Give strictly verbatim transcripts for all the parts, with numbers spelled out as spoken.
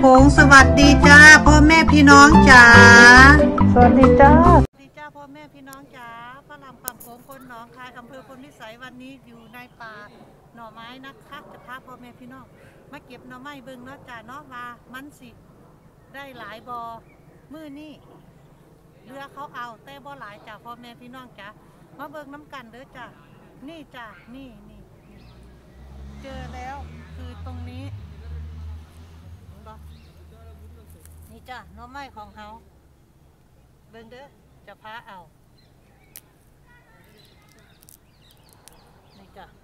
โขงสวัสดีจ้าพ่อแม่พี่น้องจ๋าสวัสดีจ้าสวัสดีจ้าพ่อแม่พี่น้องจ๋าพระรามคำโขงคนหนองคายอำเภอพลวิสัยวันนี้อยู่ในป่าหน่อไม้นะคะจะพาพ่อแม่พี่น้องมาเก็บหน่อไม้เบิ่งเนาะจ้าเนาะว่ามันสิได้หลายบอมื้อนี้เรือเขาเอาแต่บ่หลายจ้าพ่อแม่พี่น้องจ๋ามาเบิ่งน้ำกันเด้อจ้านี่จ้านี่นี่เจอแล้วคือตรงนี้นี่จ้ะหน่อไม้ของเขาเบิ่งเด้อจะพาเอานี่จ้ะ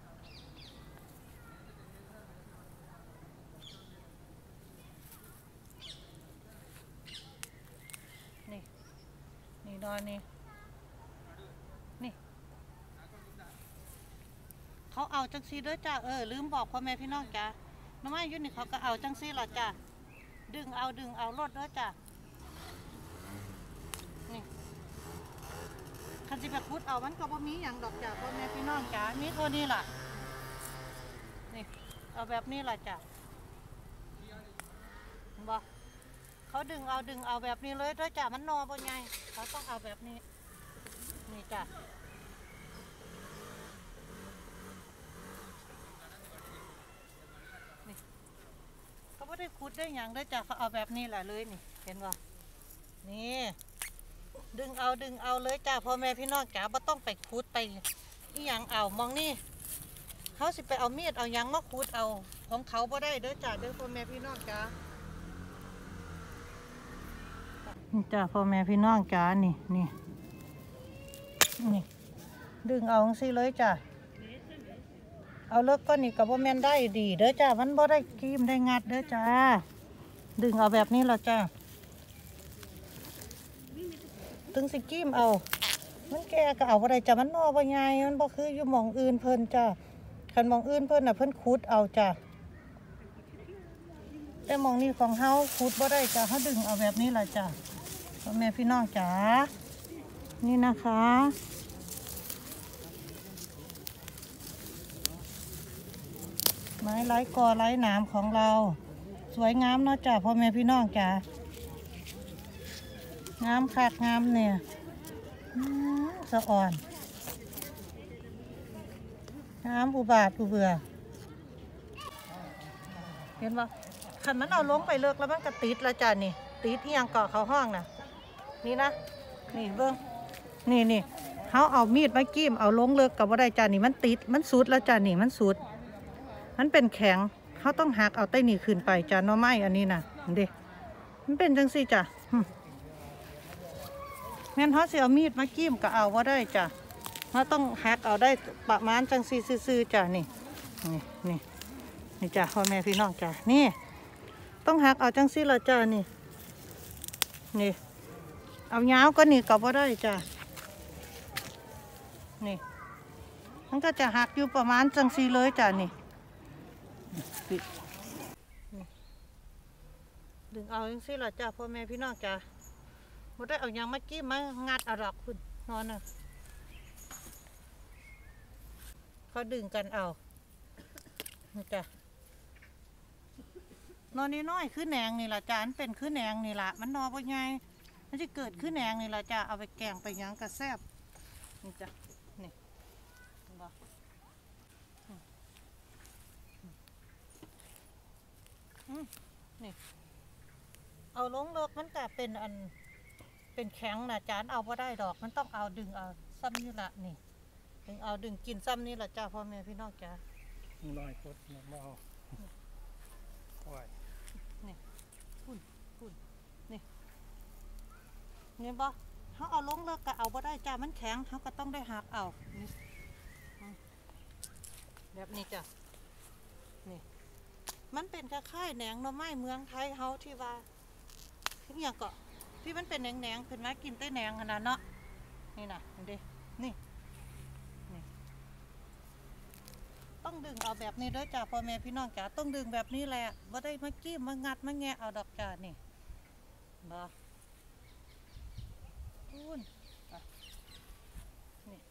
นี่นี่ดอนนี่นี่เขาเอาจังซีด้วยจ้ะเออลืมบอกพ่อแม่พี่น้องจ้ะหน่อไม้ยุ่นนี่เขาก็เอาจังซีหรอจ้ะดึงเอาดึงเอารถด้วยจ้ะนี่คันสิแบบพุดเอามันก็บ่มีอย่างดอกจ้ะพ่อแม่พี่น้องจ้ะมีเท่านี้ล่ะนี่เอาแบบนี้ล่ะจ้ะบ่เขาดึงเอาดึงเอาแบบนี้เลยด้วยจ้ะมันนอบ่ใหญ่เขาต้องเอาแบบนี้นี่จ้ะเขาไม่ได้ขุดได้อย่างด้วยจ้ะเขาเอาแบบนี้แหละเลยนี่เห็นป่ะนี่ดึงเอาดึงเอาเลยจ้ะพ่อแม่พี่น้องจ๋าไม่ต้องไปขุดไปอีหยังเอามองนี่เขาสิไปเอามีดเอายังมาขุดเอาของเขาบ่ได้เด้อจ้ะเด้อพ่อแม่พี่น้องจ๋านี่จ้ะพ่อแม่พี่น้องจ๋านี่นี่นี่ดึงเอาสิเลยจ้ะเอาเลิกก็นี่กับว่าแม่นได้ดีเด้อจ้ามันบ่ได้กีมได้งัดเด้อจ้าดึงเอาแบบนี้ละจ้าถึงสิกีมเอามันแก่ก็เอาบ่ได้จ้ามันนอบ่ใหญ่มันบ่คืออยู่หม่องอื่นเพิ่นจ้าคันหม่องอื่นเพิ่นน่ะเพิ่นขุดเอาจ้าแต่หม่องนี้ของเฮาขุดบ่ได้จ้าเฮาดึงเอาแบบนี้ละจ้าพ่อแม่พี่น้องจ๋านี่นะคะไม้ไร้กอไร้หนามของเราสวยงามเนาะจ้ะพ่อแม่พี่น้องจ้ะงามคักงามเนี่ยสะอ่อนงามอุบาทอุเบื่อเห็นปะขันมันเอาลงไปเลิกแล้วมันก็ติดแล้วจ้ะนี่ติดที่ยังเกาะเขาห้องน่ะนี่นะนี่เบิ้งนี่นี่เขาเอามีดมากิ้มเอาลงเลิกกับว่าได้จ้ะนี่มันติดมันสุดแล้วจ้ะนี่มันสุดมันเป็นแข็งเขาต้องหักเอาใต้นี่ขึ้นไปจ้ะหน่อไม้อันนี้นะเด็กมันเป็นจังสิจ้ะแม่นเขาเสียเอามีดมากิ้มก็เอาว่าได้จ้ะเขาต้องหักเอาได้ประมาณจังสิซื่อๆจ้ะนี่นี่นี่นี่จ้ะพ่อแม่พี่น้องจ้ะนี่ต้องหักเอาจังสิละจ้ะนี่นี่เอาเงาก็นี่ก็ว่าได้จ้ะนี่มันก็จะหักอยู่ประมาณจังสิเลยจ้ะนี่ดึงเอาอย่างสิล่ะจ้าพ่อแม่พี่น้องจ้าบ่ได้เอาอย่างมากี้มางัดเอาดอกคุณนอนน่ะเขาดึงกันเอาจ้านอนน้อยๆคือแหนงนี่ล่ะจ้ามันเป็นคือแหนงนี่ล่ะมันนอนบ่ใหญ่มันจะเกิดคือแหนงนี่ล่ะจ้าเอาไปแกงไปยังกระแซบนี่จ้ะนี่บ่นี่เอาลงเลิกมันแต่เป็นอันเป็นแข็งนะจานเอาพอได้ดอกมันต้องเอาดึงเอาซ้ำนี่ละนี่ดึงเอาดึงกินซ้ำนี่ละจ้าพ่อแม่พี่น้องจ้าลอยกดมาเอานี่คุณคุณนี่เนี่ยบ่เขาเอาลงเลิกก็เอาพอได้จ้ามันแข็งเขาก็ต้องได้หักเอานี่แบบนี้จ้ะนี่มันเป็นคล้ายๆแหนงหน่อไม้เมืองไทยเฮาที่ว่าที่อย่างก็ที่มันเป็นแหนงๆเป็นไม้กินใต้แหนงขนาดเนาะนี่นะนี่นี่นี่ต้องดึงเอาแบบนี้ด้วยจ้าพ่อแม่พี่น้องจ้าต้องดึงแบบนี้แหละว่าได้มากี้มางัดมาแงะเอาดอกจ้านี่บ่พูนนี่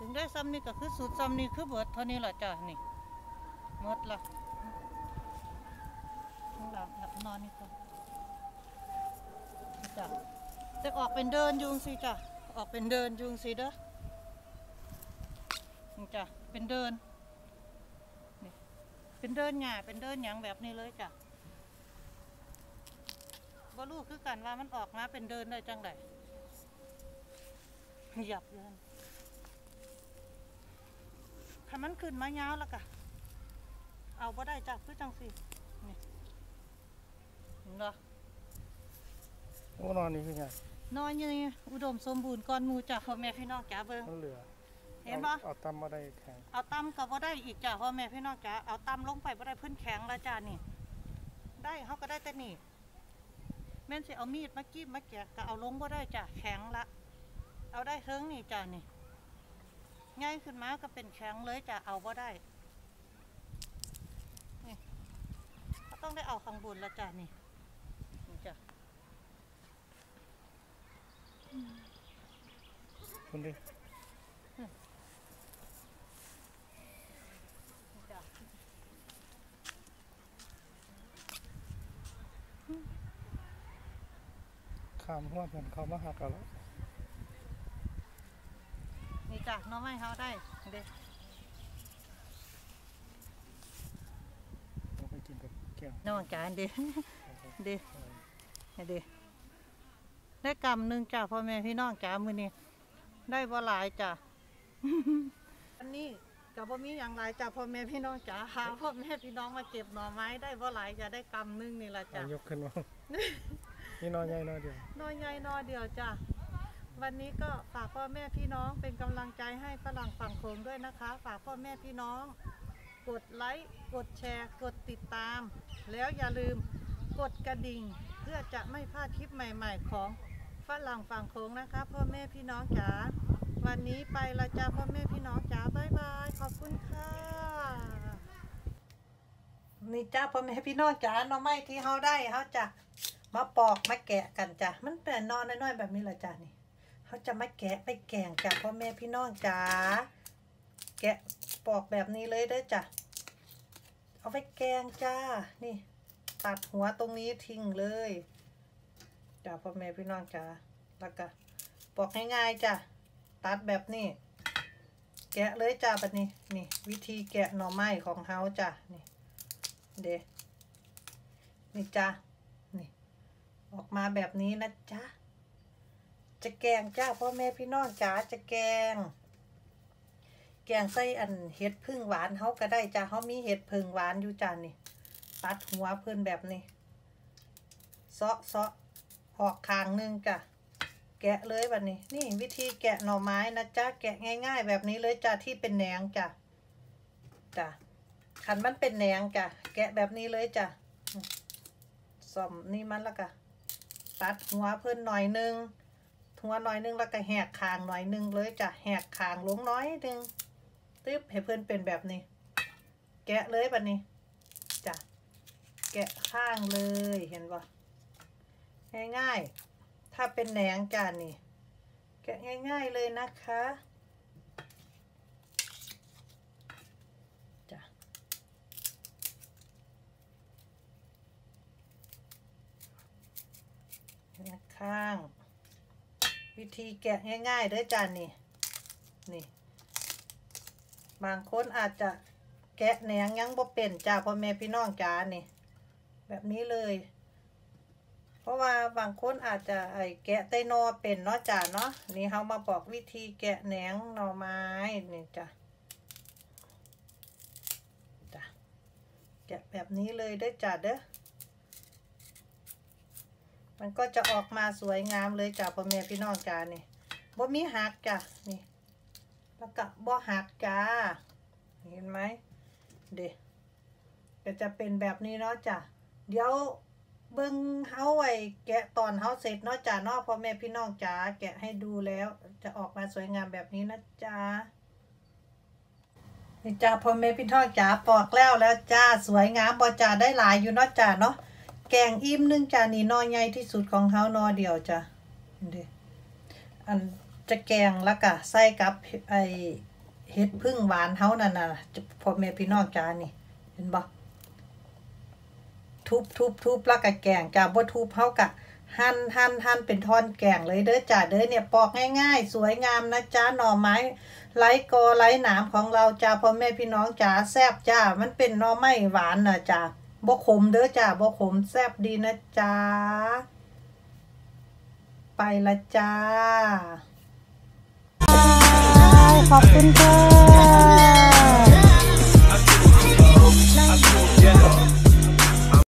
ถึงได้ซ้ำนี่ก็คือสูตรซ้ำนี่คือเบิดเท่านี้แหละจ้ะนี่หมดละหลับหลับนอนนี่ก็จ้ะจะออกเป็นเดินยุงสิจ้ะออกเป็นเดินยุงสิเด้อนี่จ้ะเป็นเดินนี่เป็นเดินหญ้าเป็นเดินหยังแบบนี้เลยจ้ะบ่รู้คือกันว่ามันออกมาเป็นเดินได้จังไดหยับเลยถ้ามันขึ้นมายาวแล้วก็เอาบ่ได้จ้ะคือจังสินี่เห็นบ่โอ้นอนนี่คือไงนอนอยู่นี่อุดมสมบูรณ์ก่อนหมู่จ้ะพ่อแม่พี่น้องจ๋าเบิ่งมันเหลือเห็นบ่เอาตั้มมาได้แข็งเอาตำก็บ่ได้อีกจ้ะพ่อแม่พี่น้องจ๋าเอาตำลงไปบ่ได้เพิ่นแข็งแล้วจ้ะนี่ได้เฮาก็ได้แต่นี่แม่นสิเอามีดมากีบมาแกะก็เอาลงบ่ได้จ้ะแข็งละเอาได้เฮิงนี่จ้ะนี่ง่ายขึ้นมาก็เป็นแข็งเลยจ้ะเอาบ่ได้นี่ก็ต้องได้เอาข้างบนแล้วจ้ะนี่นี่จ้ะคุณดินี่จ้ะข้ามหัวเหมือนเขามาหักกันแล้วนี่จ้ะหน้องไม้เฮาได้เด้เราไปกินกับแก้วน้องจ๋าเด้เด้เด้ได้กำหนึ่งจ้ะพ่อแม่พี่น้องจ๋ามื้อนี้ได้บ่หลายจ้ะ อันนี้ก็บ่มีหยังหลายจ้ะพ่อแม่พี่น้องจ๋าหาพ่อแม่พี่น้องมาเก็บหน่อไม้ได้บ่หลายจะได้กำหนึ่งนี่ล่ะจ้ะยกขึ้นมา นี่นอนใหญ่นอนเดียวน้อยใหญ่นอเดียวจ้ะวันนี้ก็ฝากพ่อแม่พี่น้องเป็นกำลังใจให้ฝรั่งฝั่งโขงด้วยนะคะฝากพ่อแม่พี่น้องกดไลค์กดแชร์กดติดตามแล้วอย่าลืมกดกระดิ่งเพื่อจะไม่พลาดคลิปใหม่ๆของฝรั่งฝั่งโขงนะคะพ่อแม่พี่น้องจ๋าวันนี้ไปละจ้าพ่อแม่พี่น้องจ๋าบ๊ายบายขอบคุณค่ะนี่จ้าพ่อแม่พี่น้องจ๋าหน่อไม้ที่เฮาได้เฮาจะมาปอกมาแกะกันจ้ะมันเป็นนอนน้อยๆแบบนี้แหละจ้ะนี่เขาจะมาแกะไปแกงจ้ะพ่อแม่พี่น้องจ๋าแกะปอกแบบนี้เลยเด้อจ้ะเอาไปแกงจ้านี่ตัดหัวตรงนี้ทิ้งเลยจ้ะพ่อแม่พี่น้องจ๋าแล้วก็ปอกง่ายๆจ้ะตัดแบบนี้แกะเลยจ้าแบบนี้นี่วิธีแกะหน่อไม้ของเฮาจ้ะนี่เด้นี่จ้ะนี่ออกมาแบบนี้นะจ๊ะจะแกงจ้าพ่อแม่พี่น้องจ๋าจะแกงแกงใส่อันเห็ดพึ่งหวานเฮาก็ได้จ้าเฮามีเห็ดพึ่งหวานอยู่จ้านี่ตัดหัวเพิ่นแบบนี้เซาะเซาะออกคางนึงจ้ะแกะเลยแบบนี้นี่วิธีแกะหน่อไม้นะจ๊ะแกะง่ายๆแบบนี้เลยจ้าที่เป็นแหนงจ้ะจ้ะคันมันเป็นแหนงจ้ะแกะแบบนี้เลยจ้ะซ่อมนี่มันแล้วก็ตัดหัวเพิ่นหน่อยนึงหัวหน่อยนึงแล้วก็แหกคางหน่อยนึงเลยจ้ะแหกคางลงน้อยนึงตึ๊บให้เพิ่นเป็นแบบนี้แกะเลยแบบนี้จ้ะแกะข้างเลยเห็นป่ะง่ายๆถ้าเป็นแหนงจ้ะนี่แกะง่ายๆเลยนะคะจ้ะข้างวิธีแกะง่ายๆเด้อจ้านี่นี่บางคนอาจจะแกะแหนงยังบ่เป็นจ้าพ่อแม่พี่น้องจ้านี่แบบนี้เลยเพราะว่าบางคนอาจจะไอ้แกะไตนอเป็นเนาะจ้าเนาะนี่เฮามาบอกวิธีแกะแหนงหน่อไม้นี่จ้ะจ้ะแกะแบบนี้เลยเด้อจ้าเด้อมันก็จะออกมาสวยงามเลยจ้ะพ่อแม่พี่น้องจ้านี่บ่มีหักจ้ะนี่แล้วก็บ่หักจ้าเห็นไหมเด็กก็จะเป็นแบบนี้เนาะจ้ะเดี๋ยวเบิ่งเฮาไว้แกะตอนเฮาเสร็จเนาะจ้ะเนาะพ่อแม่พี่น้องจ้าแกะให้ดูแล้วจะออกมาสวยงามแบบนี้นะจ้านี่จ้าพ่อแม่พี่น้องจ้าปอกแล้วแล้วจ้าสวยงามบ่จ้าได้หลายอยู่เนาะจ้าเนาะแกงอิ่มนึงจ้านี่นอใหญ่ที่สุดของเฮานอเดียวจ้ะเด้อันจะแกงแล้วก็ใส่กับไอ้เฮ็ดพึ่งหวานเฮานั่นน่ะพ่อแม่พี่น้องจ้านี่เห็นบ่ทุบทุบทุบแล้วก็แกงจ้าบ่ทุบเฮาก็หั่นหั่นหั่นเป็นท่อนแกงเลยเด้อจ้าเด้อเนี่ยปอกง่ายๆสวยงามนะจ้าหน่อไม้ไร้กอไร้หนามของเราจ้าพ่อแม่พี่น้องจ้าแซ่บจ้ามันเป็นหน่อไม้หวานน่ะจ้าบ่ขมเด้อจ้าบ่ขมแซ่บดีนะจ้าไปละจ้าขอบคุณค่ะ